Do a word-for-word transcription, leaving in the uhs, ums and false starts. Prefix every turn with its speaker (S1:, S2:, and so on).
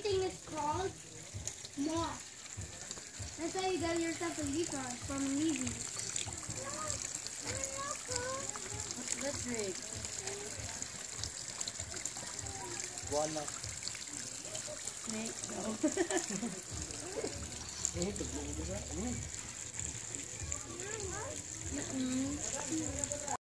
S1: thing is called moth. That's why you got yourself a leapfrog from Levy.
S2: What's that trick?
S3: Walnut.
S2: Snake? No.
S3: Eh, ito, di ba? Mm.
S2: Mm-mm.